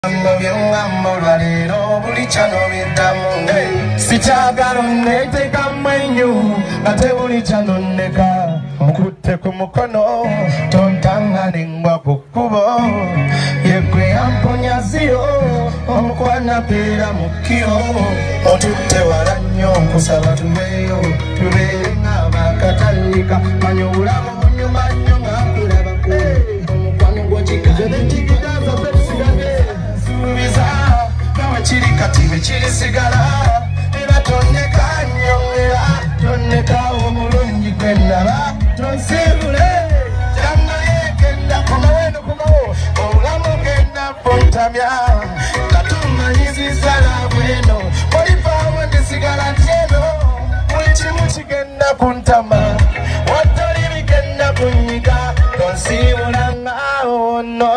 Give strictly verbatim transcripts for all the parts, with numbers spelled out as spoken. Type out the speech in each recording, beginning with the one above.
Sichagalo neteka mwenyu ate buli kyanoneka mukutte ku mukono tontanga nengwa ku kkubo yegwe yamponya ziro omukwana peera mu kiro otutte wala nnyo nkusaba tubeeyo tubeere ng'abakatandika manya obulamu bunyuma nnyo ng'akulabako omukwano gw'okikaza petusigage nsuubiza nawe kiri kati bwe kirisigala toneka nyongera toneka omulungi gwendaba tonsibule janga yegenda kumaweno kumawo obulamu genda fontamya katumanyizinsala bweno olivaawo ndisigala ntyeno mulikimu kigenda kuntama watoli bigenda kunyiga tonsibulanga ono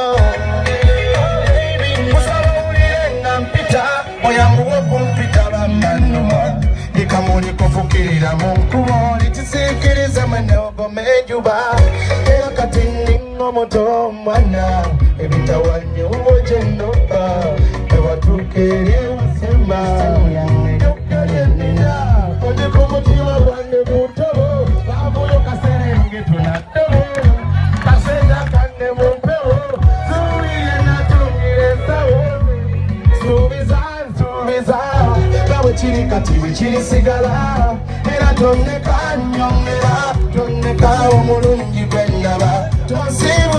musaba owulire nga mpita oyanguwe kumpita bammanuma likamuli kufukirira mu nkubo litisikiriza mwene ogome enjuba era kati ningo muto omwana ebitawanyo ojendoka ewatuuka eri ewasemba yokkalyenina ondeka omutima gwange mutobo bavuyo kaserenge tunaddobo kasenda kanne mu mpewo zuwire natungire ensawo suubiza nsuubiza kiri kati kirisigala era toneka nyongera toneka omulungi gwendaba tonsiba